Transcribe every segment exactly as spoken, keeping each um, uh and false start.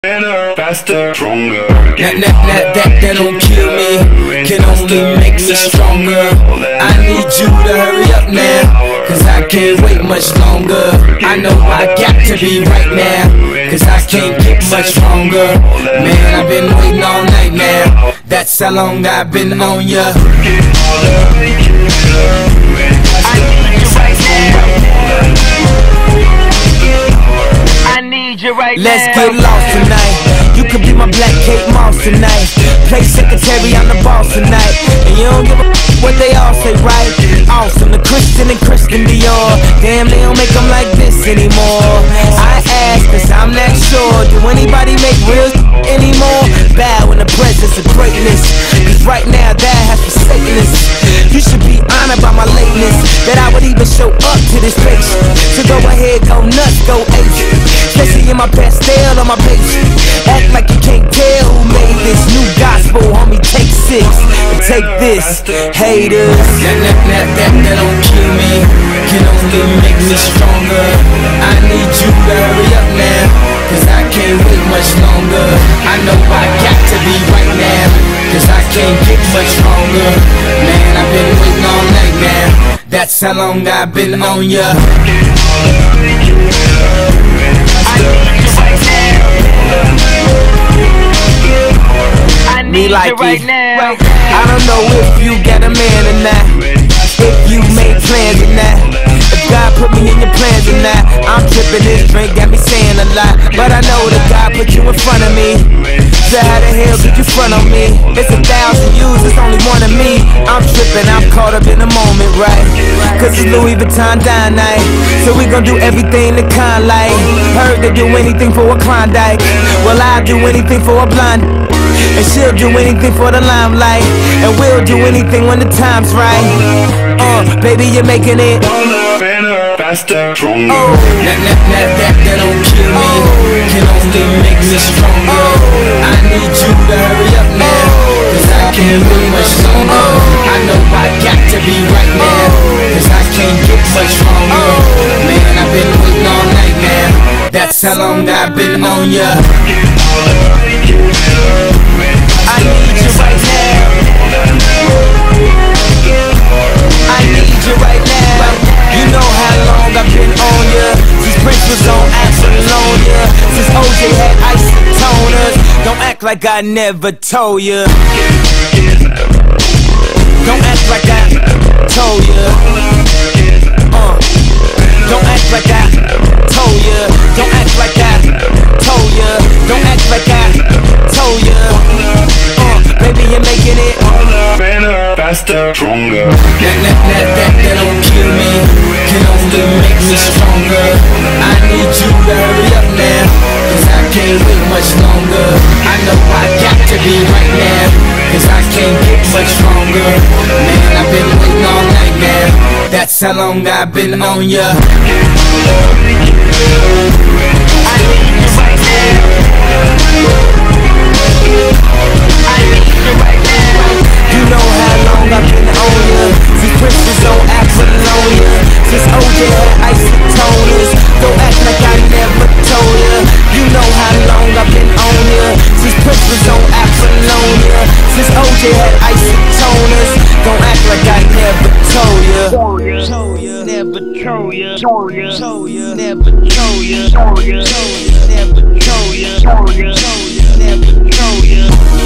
Better, faster, stronger. That, that, that, that, that don't kill me, can only make me stronger. I need you to hurry up now, cause I can't wait much longer. I know I got to be right now, cause I can't get much stronger. Man, I've been waiting all night now, that's how long I've been on ya. I need you right now, I need you right now. Let's get lost tonight. You could be my Black Kate Moss tonight. Play secretary, I'm the boss tonight. And you don't give a f what they all say, right? Awesome, the Christian and Christian Dior. Damn, they don't make them like this anymore. I ask, cause I'm not sure. Do anybody make real anymore? Bow in the presence of greatness, cause right now that has forsaken us. You should be honored by my lateness, that I would even show up to this place. So go ahead, go nuts, go ape, especially in my pastel on my page. Act like you can't tell who made this new gospel, homie. Take six and take this, haters. That, that, that, that, that don't kill me, can only make me stronger. I need you to hurry up now, cause I can't wait much longer. I know I got to be right now, cause I can't get much stronger. Man, I've been waiting all night now, that's how long I've been on ya. I need you right now, I need you right now. I don't know if you got a man or not, if you made plans or not, if God put me in your plans or not. I'm tripping, this drink got me saying a lot, but I know that God put you in front of me. So how the hell could you front on me? It's a thousand yous, it's only one of me. I'm tripping, I'm caught up in the moment, right? Cause it's Louis Vuitton dine night, so we gon' do everything the kind like. Heard they do anything for a Klondike, well I'll do anything for a blonde, and she'll do anything for the limelight, and we'll do anything when the time's right. Uh, baby, you're making it Better, faster, stronger. Oh, that, that, that, that, that don't kill me, can only make me stronger. I need you to hurry up now, cause I can't wait much longer. I know I got to be right now, cause I can't get much stronger. Man, I've been waiting all night now, that's how long I've been on ya. I need you right now, I need you right now. You know how long I've been on ya, since Prince was on Apollonia, since O J had isotoners. Don't act like I never told ya, don't act like I told ya. uh, Don't act like I told ya, don't act like I told ya, don't act like I told ya. uh, Baby, you're making it Better, faster, stronger. That, that, that, that, that don't kill me, can only make me stronger. I need you to hurry up now, cause I can't wait much longer. I know I got to be right now, cause I can't get much stronger. Man, I've been waiting all night now, that's how long I've been on ya. I need you right now, I need you right now. You know how long I've been on ya, since Prince was on Apollonia, since O J had isotoners. Don't act like I never told ya. You know how long I've been on ya, since Prince was on Apollonia, since O J had isotoners. Don't act like I never told ya. Told ya, never told ya, told ya, told ya, never told ya, told ya, never told ya, told ya, never told ya.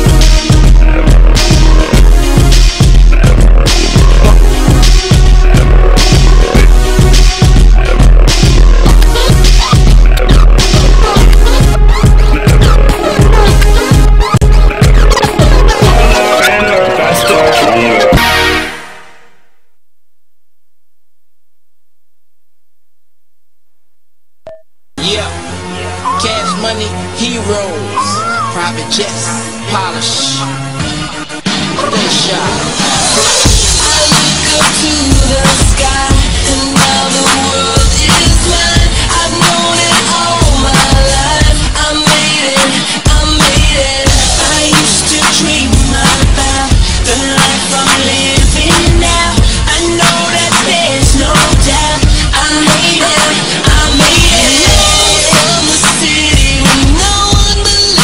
Yeah, cash money, heroes, private jets, polish, they shot. I look up to the sky, and now the world is mine. I've known it all my life. I made it, I made it. I used to dream about the life I'm living now. I know that there's no doubt. I made it, I made it. From the city where no one belongs.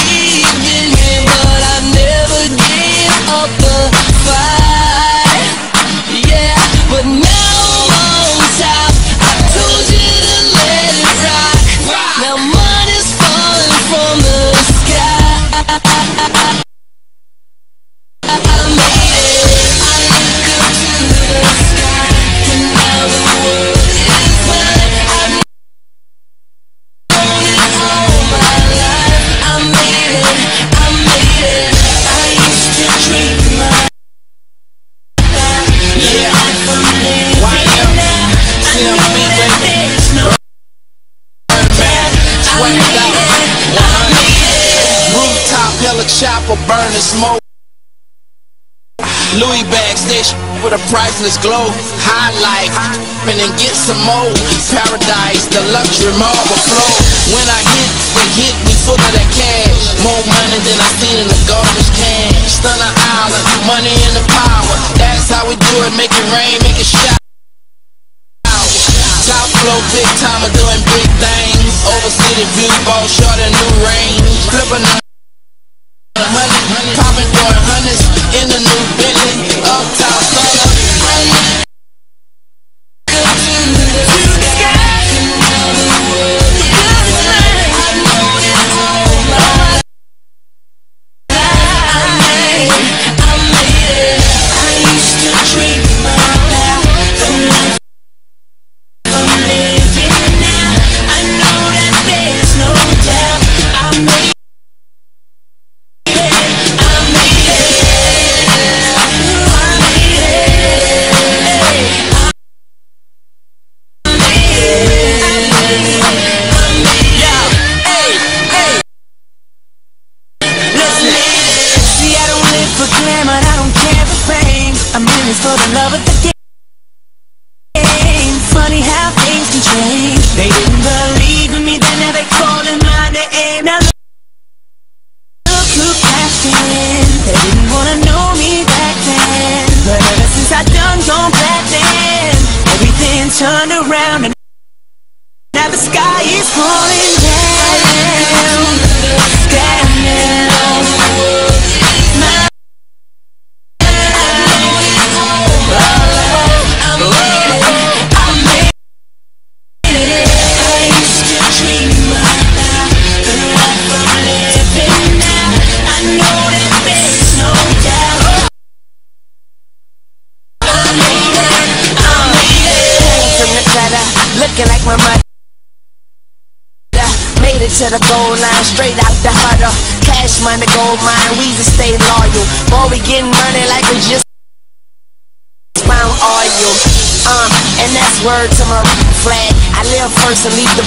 a chopper, burning smoke. Louis bags, they sh with a priceless glow. High life, and then get some more. Paradise, the luxury marble flow. When I hit, they hit me full of that cash. More money than I seen in the garbage can. Stunner Island, money and the power. That's how we do it, make it rain, make it shout. Top flow, big timer doing big things. Over city view, ball short and new range. Flipping a hundred, popping throwing hundreds in the new Bentley. Uptown stunner. For the love of the game. Funny how things can change. They didn't believe in me, then now they calling my name. Now look who cashed in. They didn't wanna know me back then, but ever since I done gone platinum, everything turned around and now the sky is falling down. Down now. My looking like my mother. Made it to the goal line, straight out the huddle. Cash money, gold mine, we just stay loyal. Boy, we getting money like we just found oil. Uh, and that's word to my flag. I live first and leave the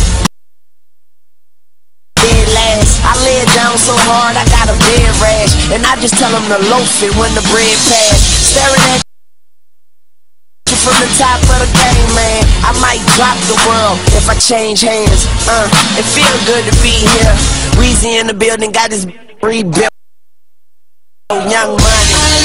dead last. I lay it down so hard, I got a bed rash. And I just tell them to loaf it when the bread pass. Staring at from the top of the game, man. I might drop the world if I change hands. Uh, it feel good to be here. Weezy in the building, got this rebuilt. Young Money.